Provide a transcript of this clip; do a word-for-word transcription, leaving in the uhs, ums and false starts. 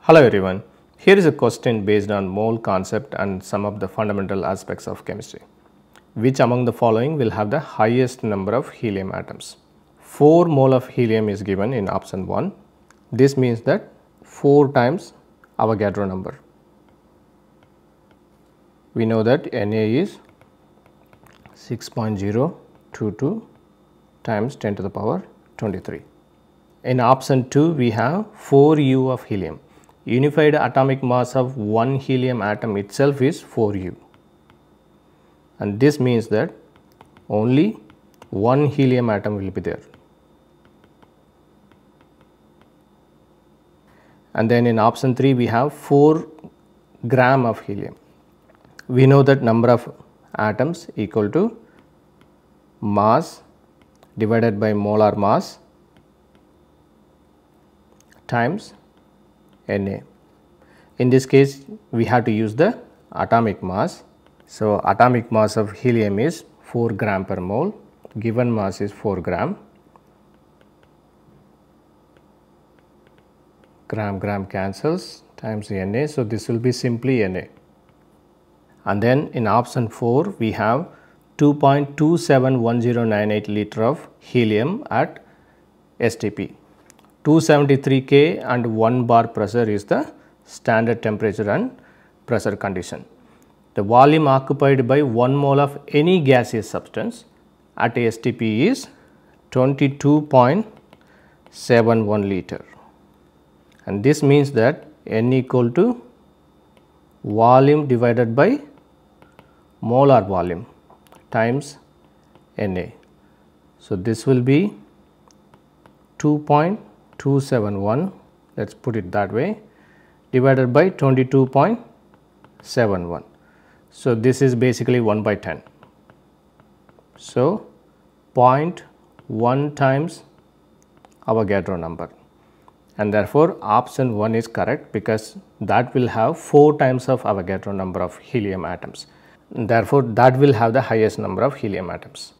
Hello everyone, here is a question based on mole concept and some of the fundamental aspects of chemistry. Which among the following will have the highest number of helium atoms? four mole of helium is given in option one. This means that four times Avogadro number. We know that Na is six point zero two two times ten to the power twenty-three. In option two, we have four U of helium. Unified atomic mass of one helium atom itself is four U, and this means that only one helium atom will be there. And then in option three, we have four gram of helium. We know that number of atoms equal to mass divided by molar mass times Na. In this case, we have to use the atomic mass. So, atomic mass of helium is four gram per mole, given mass is four gram. Gram gram cancels times Na. So, this will be simply Na. And then in option four, we have two point two seven one zero nine eight liter of helium at S T P. two seventy-three K and one bar pressure is the standard temperature and pressure condition. The volume occupied by one mole of any gaseous substance at S T P is twenty-two point seven one liter, and this means that N equal to volume divided by molar volume times Na. So, this will be two point two seven one, let us put it that way, divided by twenty-two point seven one. So, this is basically one by ten. So, zero point one times Avogadro number, and therefore, option one is correct because that will have four times of Avogadro number of helium atoms. Therefore, that will have the highest number of helium atoms.